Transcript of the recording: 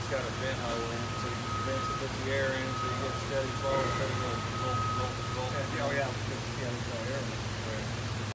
it's got a vent hole in it, so you vent it, put the air in, so you get steady flow instead of going,